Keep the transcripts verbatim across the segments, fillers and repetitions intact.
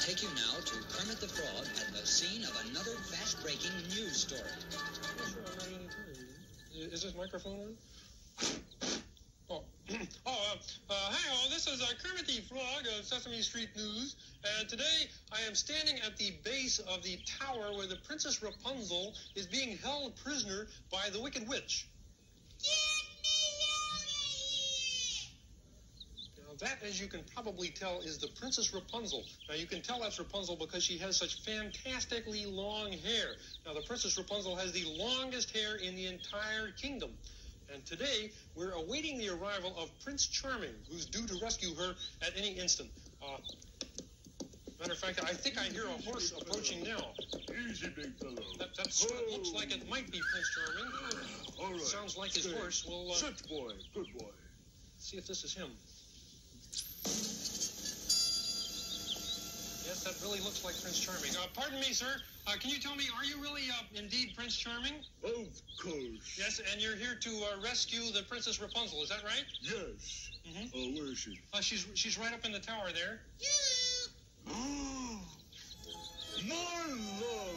take you now to Kermit the Frog at the scene of another fast-breaking news story. Is this microphone on? Oh, oh, uh, uh, hi all, this is uh, Kermit the Frog of Sesame Street News, and today I am standing at the base of the tower where the Princess Rapunzel is being held prisoner by the Wicked Witch. Now that, as you can probably tell, is the Princess Rapunzel. Now you can tell that's Rapunzel because she has such fantastically long hair. Now the Princess Rapunzel has the longest hair in the entire kingdom. And today, we're awaiting the arrival of Prince Charming, who's due to rescue her at any instant. Uh, matter of fact, I think I hear a horse approaching now. Easy, big fellow. That, that sort of looks like it might be Prince Charming. All right. Sounds like his Stay. horse. We'll uh, Sit, boy. Good boy. see if this is him. Yes, that really looks like Prince Charming. Uh, pardon me, sir. Uh, can you tell me, are you really uh, indeed Prince Charming? Of course. Yes, and you're here to uh, rescue the Princess Rapunzel, is that right? Yes. Mm-hmm. Oh, where is she? Uh, she's she's right up in the tower there. Oh, my love.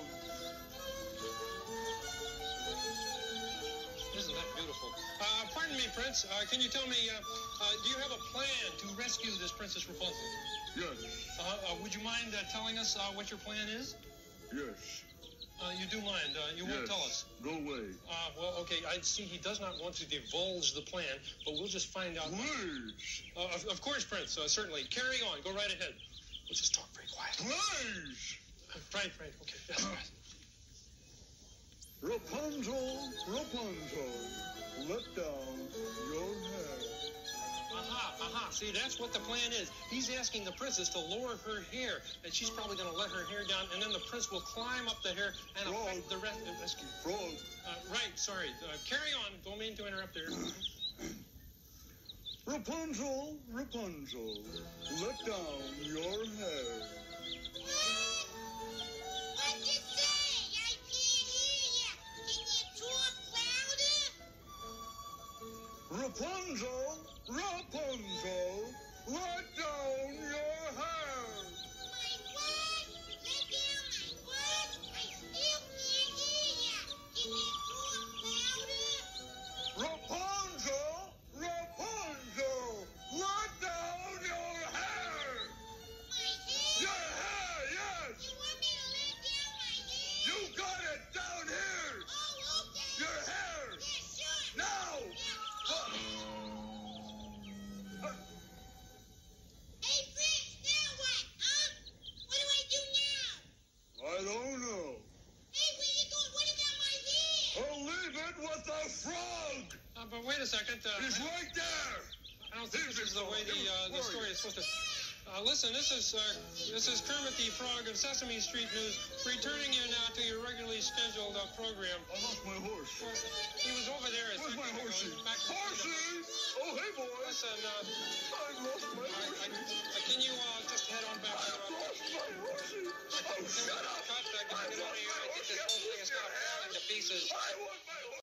Isn't that beautiful? Uh, pardon me, Prince. Uh, can you tell me, uh, uh, do you have a plan to rescue this Princess Rapunzel? Yes. Uh, uh, would you mind uh, telling us uh, what your plan is? Yes. Uh, you do mind. Uh, you won't yes. tell us. Go away. Uh, well, okay. I see he does not want to divulge the plan, but we'll just find out. Please. Uh, of, of course, Prince. Uh, certainly. Carry on. Go right ahead. We'll just talk very quietly. Please. Uh, right, right. Okay. Yes, right. Rapunzel, Rapunzel, let down your hair. Aha, aha. See, that's what the plan is. He's asking the princess to lower her hair, and she's probably going to let her hair down, and then the prince will climb up the hair and Frog. affect the rest. Uh, rescue. Frog. Uh, right, sorry. Uh, carry on. Don't mean to interrupt there. Rapunzel, Rapunzel, let down your hair. What'd you say? I can't hear you. Can you talk louder? Rapunzel, Rapunzel, let down your hair. My what? Let down my what? I still can't hear you. Can you talk louder? Rapunzel, Rapunzel, let down your hair. My hair? Your hair, yes. You want me to let down my hair? You got it down here. Oh, okay. Your hair. Yeah, sure. Now. Yeah. Uh, Hey, Prince, now what, huh? What do I do now? I don't know. Hey, where you going? What about my hair? I'll leave it with the frog. Uh, but wait a second. Uh, He's right there. I don't think this is the way the uh, the story is supposed to. Uh, listen, this is uh, this is Kermit the Frog of Sesame Street News, returning you now to your regularly scheduled uh, program. I lost my horse. Well, he was over there. a Where's second my ago. horsey? He's back- Horsey! Oh, hey, boy. Listen, uh, I lost